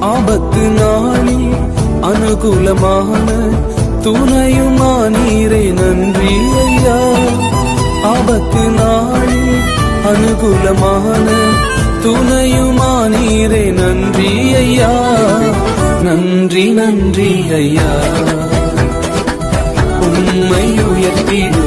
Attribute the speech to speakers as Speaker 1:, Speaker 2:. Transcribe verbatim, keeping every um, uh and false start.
Speaker 1: ஆபத்து நாளில் அனுகூலமான துணையுமானீரே நன்றி ஐயா. ஆபத்து நாளில் அனுகூலமான துணையுமானீரே நன்றி ஐயா. நன்றி நன்றி ஐயா. உம்மை உயர்த்திடு